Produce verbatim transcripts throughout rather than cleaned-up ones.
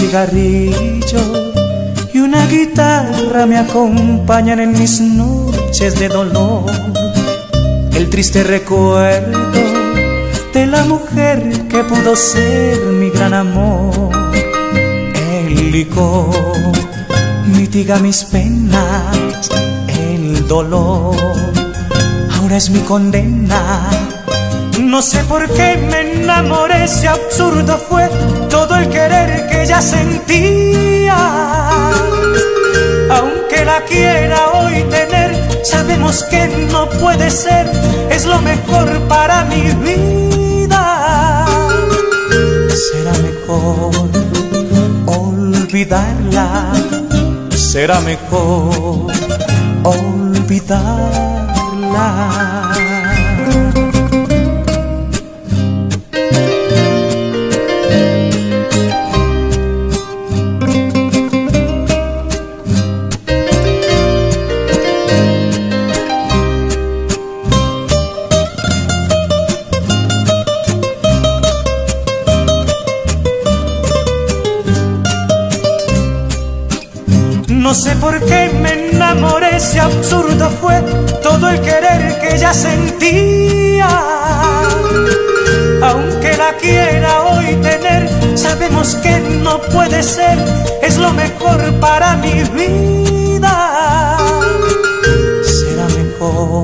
cigarrillo y una guitarra me acompañan en mis noches de dolor. El triste recuerdo de la mujer que pudo ser mi gran amor. El licor mitiga mis penas, el dolor ahora es mi condena. No sé por qué me enamoré, ese absurdo fue todo el querer que ella sentía. Aunque la quiera hoy tener, sabemos que no puede ser, es lo mejor para mi vida. Será mejor olvidarla, será mejor olvidarla. No sé por qué me enamoré, ese absurdo fue todo el querer que ella sentía. Aunque la quiera hoy tener, sabemos que no puede ser, es lo mejor para mi vida. Será mejor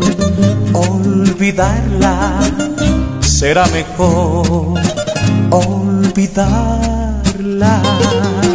olvidarla, será mejor olvidarla.